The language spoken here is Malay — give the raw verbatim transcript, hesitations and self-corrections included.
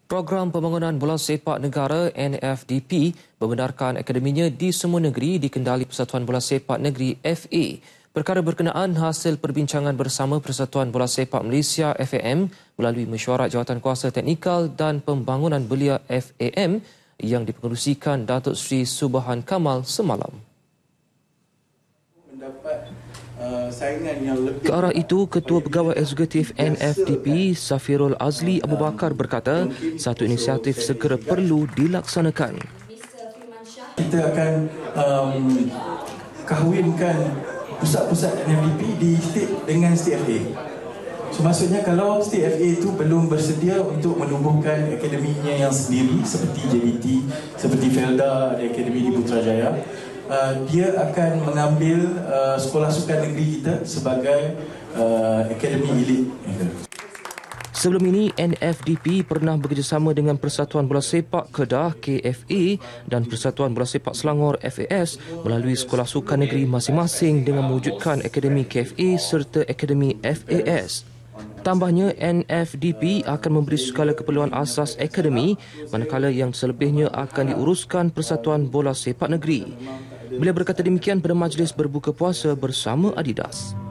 Program Pembangunan Bola Sepak Negara N F D P membenarkan akademinya di semua negeri dikendali Persatuan Bola Sepak Negeri F A. Perkara berkenaan hasil perbincangan bersama Persatuan Bola Sepak Malaysia F A M melalui mesyuarat Jawatankuasa Teknikal dan Pembangunan Belia F A M yang dipengerusikan Datuk Seri Subhan Kamal semalam. Ke arah itu, Ketua Pegawai Eksekutif N F D P Safirul Azli Abu Bakar berkata satu inisiatif segera perlu dilaksanakan. Kita akan um, kahwinkan pusat-pusat N F D P di state dengan state F A. So maksudnya kalau state F A itu belum bersedia untuk menubuhkan akademinya yang sendiri seperti J B T, seperti Felda, ada akademi di Putrajaya, uh, dia akan mengambil uh, sekolah sukan negeri kita sebagai uh, akademi elit. Sebelum ini, N F D P pernah bekerjasama dengan Persatuan Bola Sepak Kedah K F A dan Persatuan Bola Sepak Selangor F A S melalui sekolah sukan negeri masing-masing dengan mewujudkan Akademi K F A serta Akademi F A S. Tambahnya, N F D P akan memberi segala keperluan asas akademi manakala yang selebihnya akan diuruskan Persatuan Bola Sepak Negeri. Beliau berkata demikian pada majlis berbuka puasa bersama Adidas.